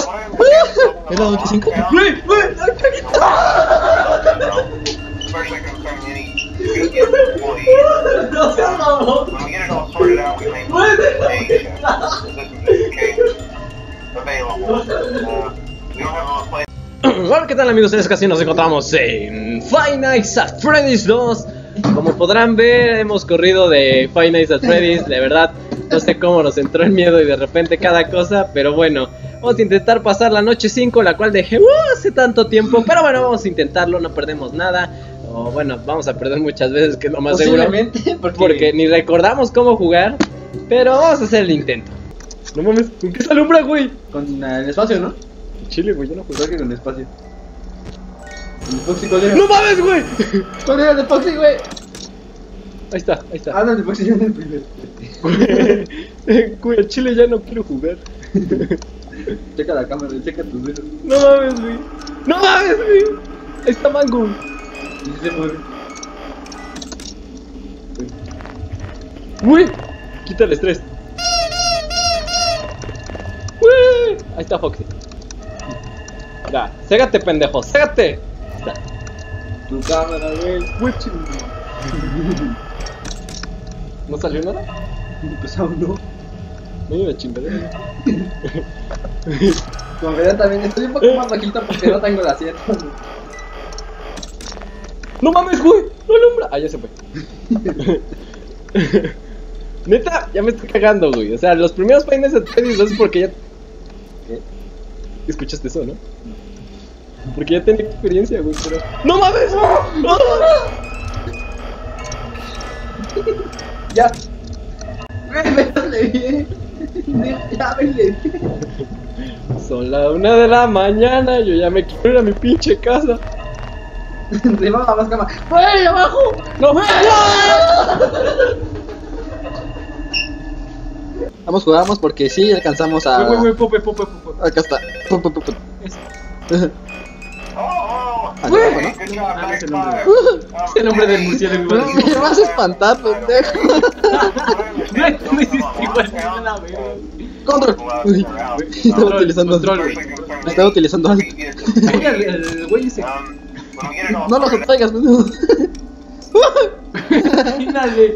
¿Es la 25? ¡Güey! ¡Güey! ¡No seas mamón! Hola, ¿qué tal amigos? En esta ocasión nos encontramos en Five Nights at Freddy's 2. Como podrán ver, hemos corrido de Five Nights at Freddy's. De verdad, no sé cómo nos entró el miedo y de repente cada cosa. Pero bueno, vamos a intentar pasar la noche 5, la cual dejé hace tanto tiempo. Pero bueno, vamos a intentarlo, no perdemos nada. O bueno, vamos a perder muchas veces, que es lo más seguro, porque ni recordamos cómo jugar. Pero vamos a hacer el intento. No mames, ¿con qué se alumbra, güey? Con el espacio, ¿no? Chile, güey, yo no jugué. Creo que con el espacio. El Foxy, ¿cuál era? ¡No mames, güey! ¿Cuál era el de Foxy, güey? Ahí está, ahí está. Ah, no, el de Foxy ya en el primero. Güey, a Chile ya no quiero jugar. Checa la cámara, checa tus dedos. No mames, güey. No mames, güey. Ahí está Mango. Y se mueve. Güey, quita el estrés. Güey, ahí está Foxy. Ya, ségate, pendejo, ségate. Está. Tu cámara, güey. ¿No salió nada? Pues aún no. No hay una chingadera. Como verán también estoy un poco más bajito porque no tengo la sierra. No mames, güey, no alumbra. Ah, ya se fue. Neta, ya me estoy cagando, güey. O sea, los primeros Five Nights at Freddy's no es porque ya... ¿Qué? ¿Escuchaste eso, no? Porque ya tenía experiencia, güey, pero... ¡No mames! ¡No! Ya. Métale bien. Ya vele. Son las 1 de la mañana, yo ya me quiero ir a mi pinche casa. Arriba la más cama. ¡Güey, abajo! ¡No! Jugamos porque sí alcanzamos a... Güey, pope. Acá está. Güey, Es el nombre del murciélago. Me vas a espantar, pendejo. Güey, tú me hiciste igual que la verga. Control. Uy, estaba utilizando... Control. Estaba utilizando algo. Mira el güey ese. No los atraigas, pendejo. Mírale.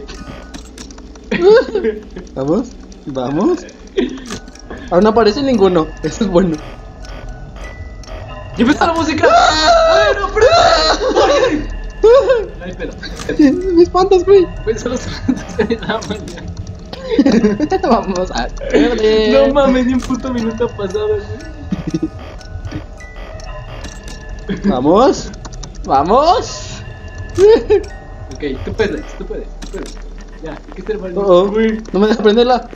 Vamos, vamos. Ahora no aparece ninguno. Eso es bueno. ¡Ya empezó la música! ¡Bueno, pero! No hay pedo. Me espantas, güey. Güey, son las 11 de la mañana. Vamos a... No mames, ni un puto minuto ha pasado, güey. Vamos. Vamos. Ok, tú puedes. Ya, hay que ser valiente. Güey, no me dejes prenderla.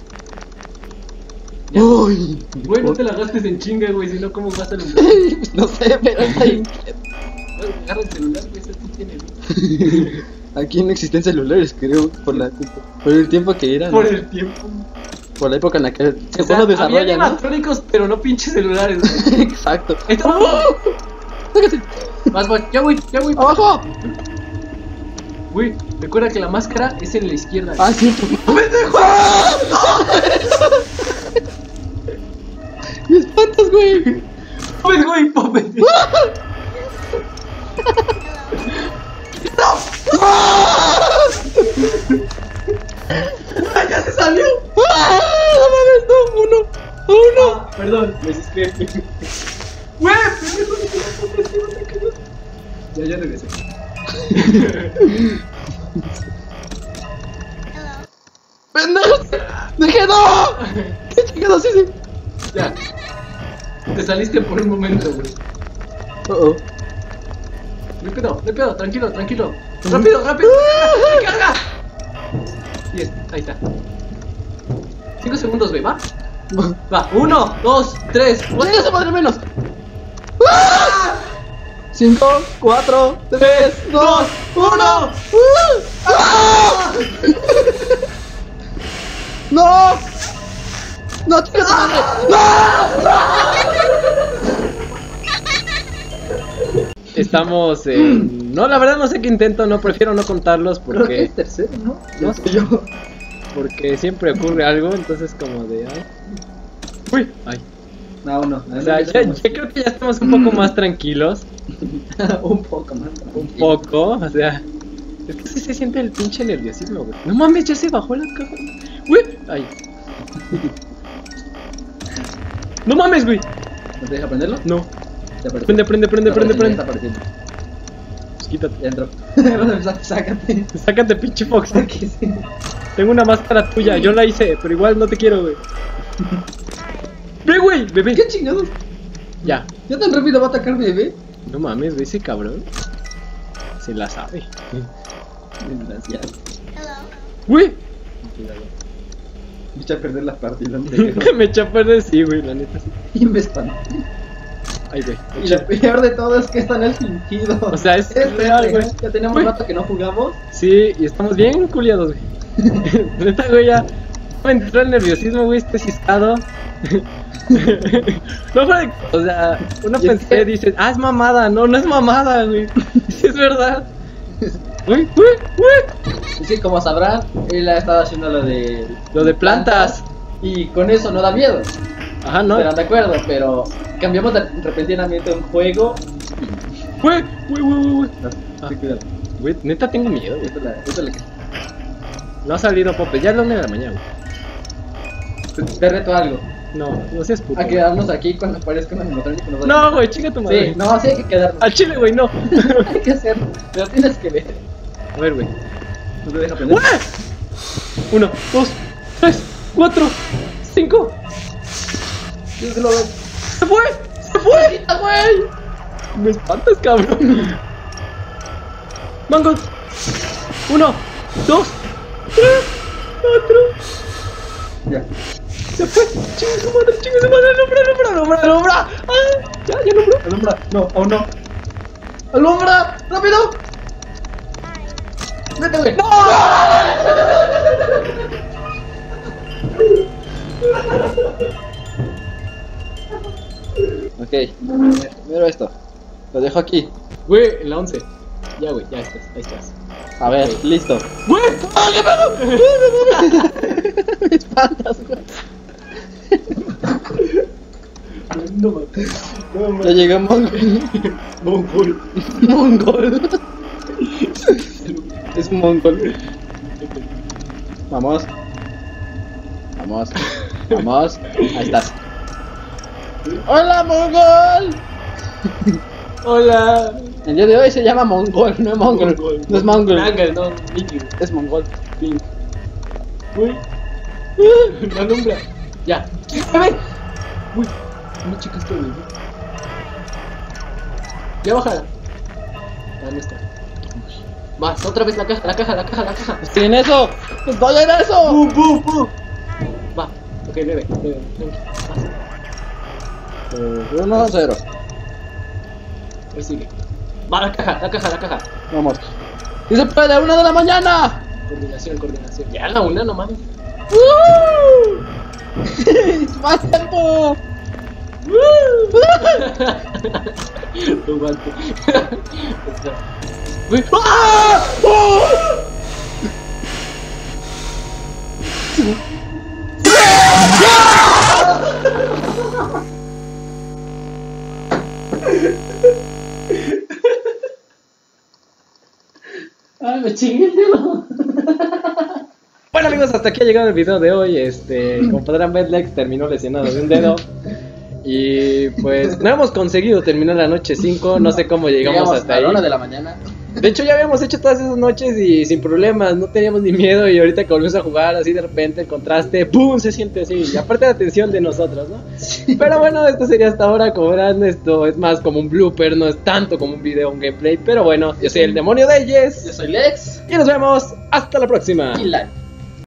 Ya. Uy. Güey, no te la gastes en chinga, güey, si no, ¿cómo vas a alumbrar? No sé, pero está ahí. Agarra el celular, güey, eso sí tiene. Aquí no existen celulares, creo, por el tiempo que era, ¿no? Por el tiempo. Por la época en la que O se sea, lo había desarrolla, ¿no? animatrónicos, pero no pinches celulares, güey. Exacto. Esto no. Sácate. Vas, ya voy. ¡Abajo! Güey, recuerda que la máscara es en la izquierda. Ah, sí. ¡Pendejo! ¡Me espantas, güey! Pues, güey, pope. ¡Ya se salió! ¡No mames, no! ¡Uno! Perdón, me hiciste. ¡Güey! Ya regresé. ¡Pendejo! ¡Dije no! ¿Qué chingados hice? Ya. Te saliste por un momento, güey. Oh. No hay pedo, tranquilo. Rápido, ¡recarga! Bien, ahí está. 5 segundos, güey, ¿va? Va, 1, 2, 3, 4. ¡Esa madre menos! 5, 4, 3, 2, 1. ¡No! ¡No, chica, madre! Estamos en... No, la verdad no sé qué intento, no, prefiero no contarlos Creo que porque... es tercero, ¿no? No sé yo. Porque siempre ocurre algo, entonces como de... Ay. Uy, ay. No, no. O sea, ya creo que ya estamos un poco más tranquilos. Un poco más. Un poco, o sea. Es que sí se siente el pinche nerviosismo, güey. No mames, ya se bajó la caja. Güey, ay. No mames, güey. ¿No te deja prenderlo? No. Ya apareció. Prende. Ya está apareciendo. Pues quítate. Ya entró. Sácate. Sácate, pinche Fox. Aquí sí. Tengo una máscara tuya, yo la hice, pero igual no te quiero, güey. Ve, güey, bebé. ¿Qué chingados? Ya. ¿Ya tan rápido va a atacar bebé? No mames, güey, ese cabrón. Se la sabe. Desgraciado. Güey. Me eché a perder la partida. Me eché a perder, sí, güey, la neta sí. Y me espanté. Ay, güey. Y lo peor de todo es que están el fingido. O sea, es real, güey. Ya tenemos Güey. un rato que no jugamos. Sí, y estamos bien culiados, güey. Neta, güey, ya me entró el nerviosismo, güey, este ciscado. No, güey, o sea, uno Y es pensé, que- dice, es mamada, no es mamada, güey. Sí, es verdad. Güey. Y sí, como sabrán, él ha estado haciendo Lo de plantas. Y con eso no da miedo. Ajá, no. Estarán de acuerdo, pero cambiamos repentinamente un juego. Güey. Ah. Sí, cuidado. Güey, neta tengo miedo, güey. Esto es No ha salido Pope, ya es la 1 de la mañana, güey. te reto algo. No seas puto. A quedarnos aquí cuando aparezca un animatrónico. nos va a- No, güey, chinga tu madre. Sí, no, sí hay que quedarnos. Al chile, güey, no. Hay que hacerlo. Pero tienes que ver. A ver, güey. No te deja aprender. 1, 2, 3, 4, 5. Tienes que lo ver. ¡Se fue! ¡Güey! Me espantas, cabrón. Mango. 1, 2, 3, 4. Ya. Se fue. Chingue su madre. Alumbra. Ya nombró. Alumbra. No, aún no. ¡Alumbra! ¡Rápido! ¡Vete, güey! ¡No! Ok, mira esto. Lo dejo aquí. Güey, en la 11. Ya, güey, ya estás. Ahí estás. A ver, listo. ¡Güey! ¡Ah, qué pedo! Me espantas, güey. No, Ya llegué a Mongol. Mongol. Es un mongol. Vamos. Ahí estás. ¡Hola, Mongol! Hola. El día de hoy se llama Mongol, no es Mongol. No es Mongol. Mangel, no, Mickey. Es Mongol. Pink. Uy. La alumbra. Ya. ¡Bebé! Uy. No chicaste, güey. Ya bájala. Ya no está. Más, otra vez la caja. Estoy en eso. Estoy en eso. Va. Ok, bebe. Tranqui. Vas. 1-0. Ahí sigue. Va la caja. Vamos. ¡Y se puede! ¡1 de la mañana! Coordinación. Ya la una nomás. ¡Más tiempo! Tu guante. Uy. ¡Ah! ¡Oh! ¡Ay, me chingué! Bueno, amigos, hasta aquí ha llegado el video de hoy. Como podrán ver, Lex terminó lesionado de un dedo. Y pues no hemos conseguido terminar la noche 5. No sé cómo llegamos hasta a ahí. la 1 de la mañana. De hecho, ya habíamos hecho todas esas noches y sin problemas, no teníamos ni miedo. Y ahorita que volvimos a jugar, así de repente el contraste, ¡pum! Se siente así. Y aparte la atención de nosotros, ¿no? Pero bueno, esto sería hasta ahora. Como verán, esto es más como un blooper, no es tanto como un video, un gameplay. Pero bueno, yo soy el demonio de Yes. Yo soy Lex. Y nos vemos hasta la próxima. Y like.